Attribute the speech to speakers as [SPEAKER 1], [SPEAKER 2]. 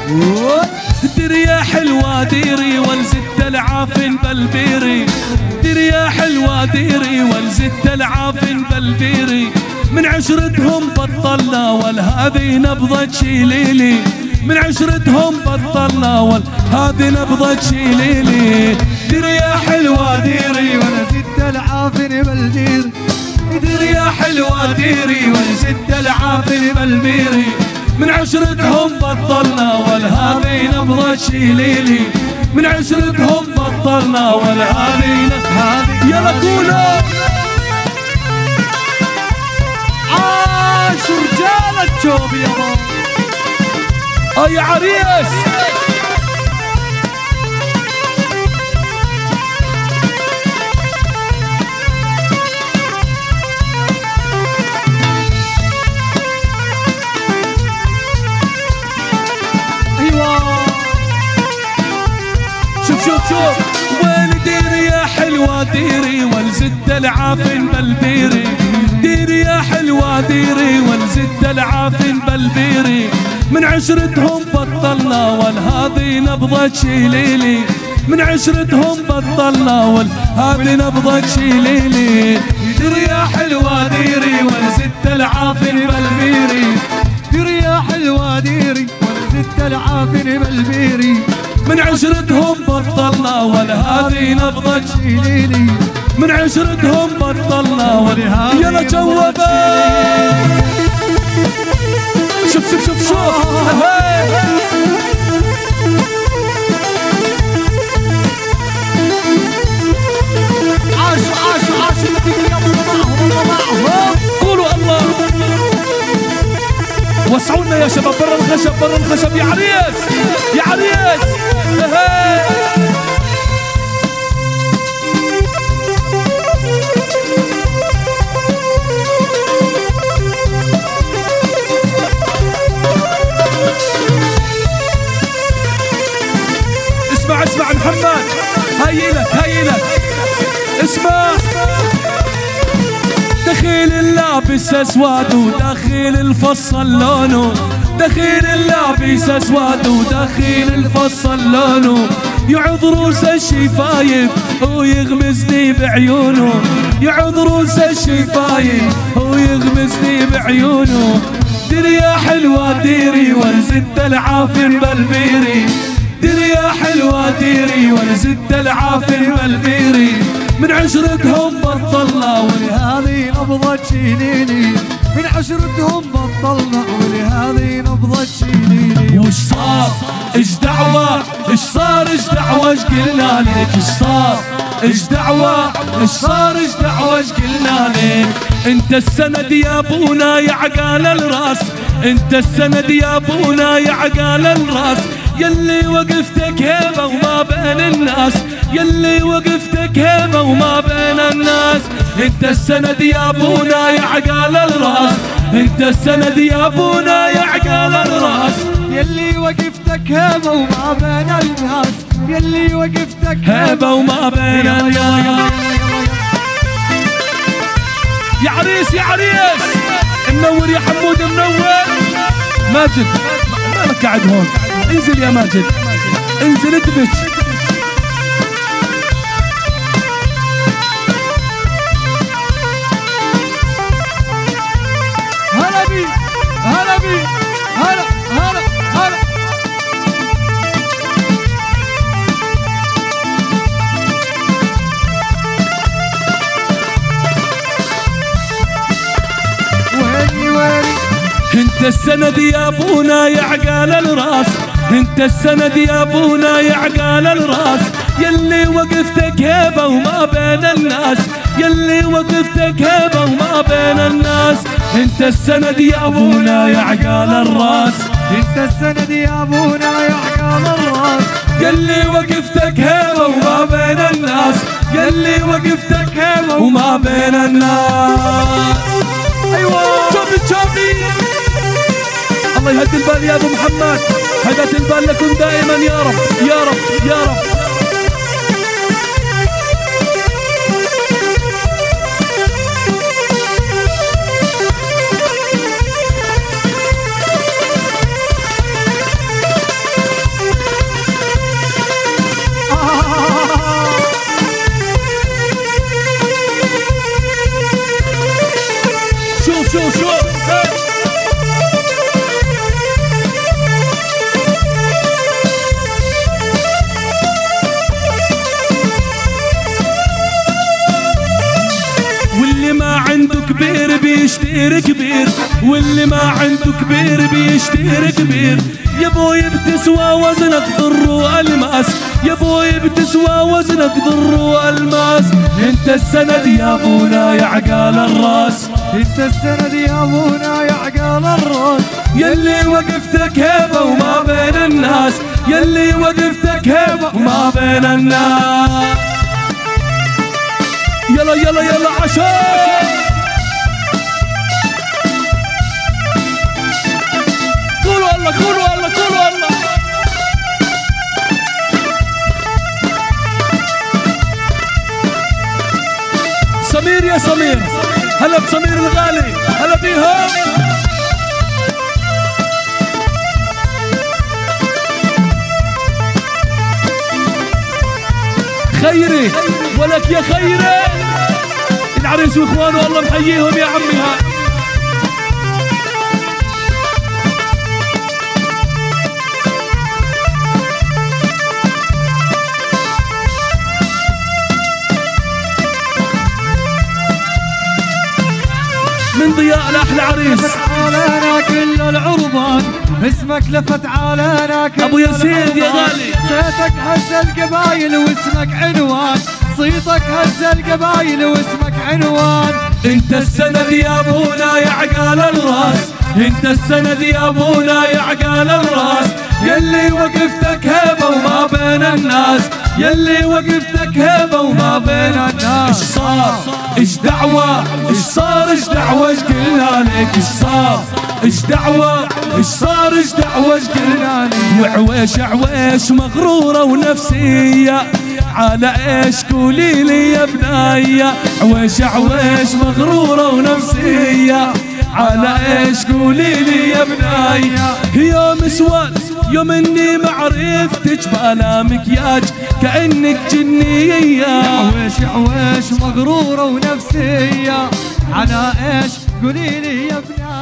[SPEAKER 1] ديري يا حلوة ديري والزت العافن بالبيري، ديري يا حلوة ديري والزت العافن بالبيري، من عشرتهم بطلنا والهذه نبضة شيليلي، من عشرتهم بطلنا والهذه نبضة شيليلي. ديري يا حلوة ديري
[SPEAKER 2] والزت العافن بالبيري،
[SPEAKER 1] ديري يا حلوة ديري والزت العافن بالبيري، من عشرتهم بطلنا والهذه نبضة شيليلي، من عشرتهم بطلنا والهذه يلا قولوا
[SPEAKER 2] عاش رجال الجوب يابا.
[SPEAKER 1] يا عريس شوف وين ديري يا حلوة ديري والزت العافن بالبيري، ديري يا حلوة ديري والزت العافن بالبيري، من عشرتهم بطلنا والهذه نبضة شيليلي، من عشرتهم بطلنا والهذه نبضة شيليلي. ديري يا حلوة ديري والزت العافن بالبيري،
[SPEAKER 2] ديري يا حلوة ديري والزت العافن بالبيري،
[SPEAKER 1] من عشرتهم بطلنا والهذه نبضة شيليلي، من عشرتهم بطلنا والهذه يلا جوبا. شوف
[SPEAKER 2] عاش
[SPEAKER 1] قولوا الله. وسعونا يا شباب برا الخشب يا عريس يا عريس. اسمع محمد هيلك اسمع. دخيل اللابس اسود ودخيل الفصل لونه، دخيل اللابس اسود ودخيل الفصل لونه، يعض روس الشفايف ويغمزني بعيونه، يعض روس الشفايف ويغمزني بعيونه. ديري يا حلوة ديري والزت العافن بالبيري، ديري يا حلوة ديري والزت العافن بالبيري، من عشرتهم بطلنا
[SPEAKER 2] ولهذه نبضة شيليلي، من عشرتهم بطلنا ولهذه نبضة شيليلي.
[SPEAKER 1] وش صار ايش دعوة ايش صار ايش دعوة ايش قلنا لك ايش صار ايش دعوة ايش صار ايش دعوة ايش قلنا لك. انت السند يا ابونا يا عقال الراس، انت السند يا ابونا يا عقال الراس، يلي وقفتك هيبة وما بين الناس، يلي وقفتك هيبة وما بين الناس. انت السند يا ابونا يا عقال الراس، انت السند يا ابونا يا عقال الراس،
[SPEAKER 2] يلي وقفتك هيبة وما بين الناس، يلي وقفتك
[SPEAKER 1] هيبة وما بين الناس. يا عريس يا عريس منور يا حمود منور. ماجد مالك قاعد هون، انزل يا ماجد انزل ادمج.
[SPEAKER 2] هلا بي هلا بي هلا هلا هلا. ويني
[SPEAKER 1] انت السند يا ابونا يا عقال الراس، انت السند يا ابونا يا عقال الراس، يلي وقفتك هيبة وما بين الناس، يلي وقفتك هيبة وما بين الناس. انت السند يا ابونا يا عقال الراس،
[SPEAKER 2] انت السند يا ابونا يا عقال الراس،
[SPEAKER 1] يلي وقفتك هيبة وما بين الناس، يلي وقفتك هيبة وما بين الناس. ايوه شوفي الله يهدي البال يا ابو محمد، هدت البال لكم دائما يا رب يا رب يا رب. بيشتري كبير، واللي ما عنده كبير بيشتري كبير. يا بوي بتسوى وزنك ضر والماس، يا بوي بتسوى وزنك ضر والماس. انت السند يا ابونا يا عقال الراس،
[SPEAKER 2] انت السند يا ابونا يا عقال الراس.
[SPEAKER 1] يلي وقفتك هيبة وما بين الناس، يلي وقفتك هيبة وما بين الناس. يلا يلا يلا عشان قولوا الله قولوا الله قولوا الله. سمير يا سمير، هلا بسمير الغالي، هلا بيهم. خيري ولك يا خيري، العريس واخوانه الله محييهم يا عمي. من ضياء لأحلى عريس
[SPEAKER 2] علينا كل العربان، اسمك لفت علينا كل
[SPEAKER 1] ابو ياسين يا غالي.
[SPEAKER 2] صيتك هز القبايل واسمك عنوان، صيتك هز القبايل واسمك عنوان.
[SPEAKER 1] انت السند يا ابونا يا عقال الراس، انت السند يا ابونا يا عقال الراس. يلي وقفتك هيبة وما بين الناس، يلي وقفتك هيبة وما بين الناس. ايش صار ايش دعوة ايش صار ايش دعوة ايش قلنا لك ايش صار ايش دعوة ايش صار ايش دعوة ايش قلنا لك. وعويش عويش مغرورة ونفسية، على ايش قولي لي يا بناية. عويش عويش مغرورة ونفسية، على ايش قولي لي يا بناية. يوم اسود يوم اني ما عرفتك بلا مكياج كأنك جنية.
[SPEAKER 2] عويش عويش مغرورة ونفسية، على ايش قولي لي يا بناية.